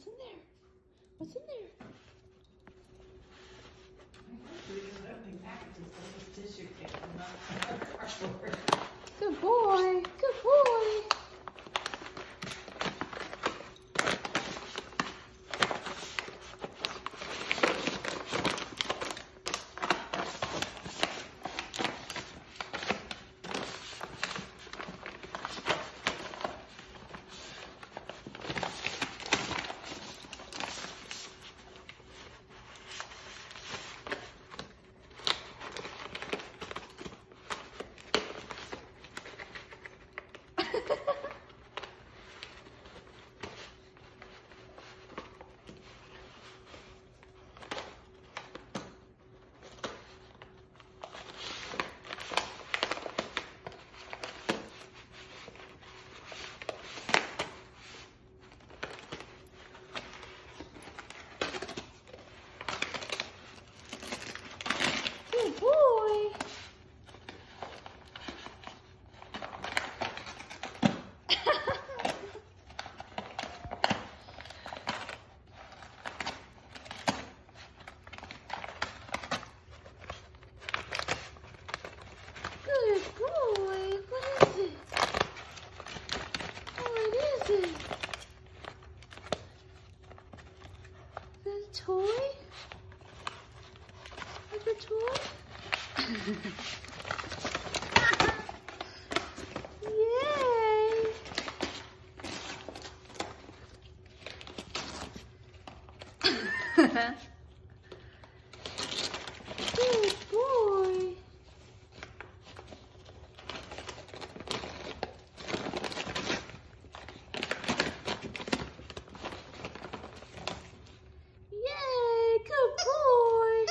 What's in there? What's in there? Good boy. Good boy. Good boy. Good boy. What is it? What is it? Is that a toy? Like a toy? Yay! Good boy. Yay! Good boy.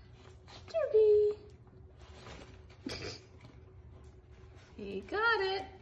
Derby. He got it.